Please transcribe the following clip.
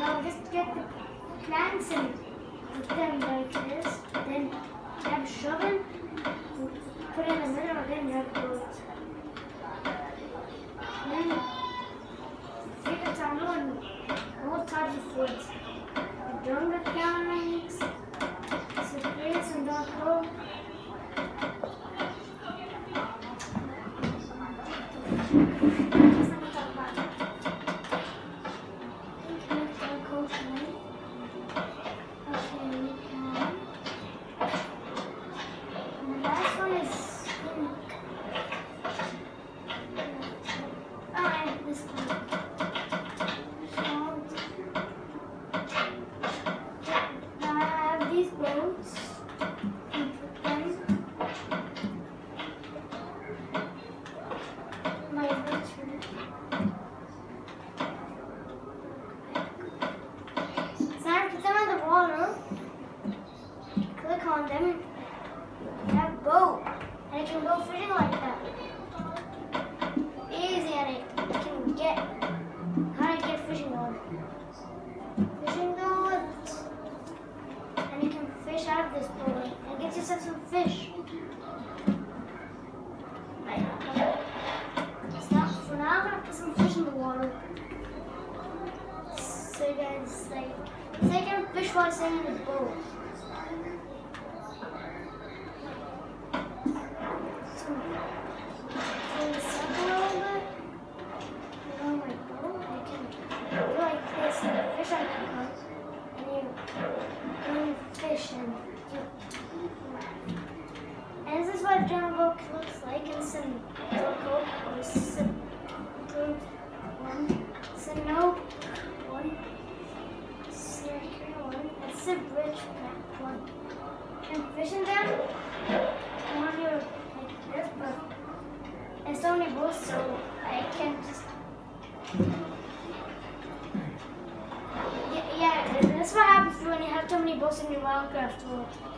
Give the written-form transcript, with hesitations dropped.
now just get the planks and put them like this. Then you have a shovel, put it in the middle, and then you have boats. Then take a tunnel and all types of foods. Drum mechanics, surprise and dark hole. Click on them and you have a boat, and it can go fishing like that. Easy, and it can get how to get fishing rod. Fishing rods, and you can fish out of this boat and get yourself some fish. For now, I'm gonna put some fish in the water. So you guys so you can fish while staying in the boat. And this is what a jungle book looks like in some Coke or Sinope one, Circular one, and Bridge one. And fishing them on your like this, but it's only both, so I can just yeah. That's what happens when you have too many boats in your Minecraft world.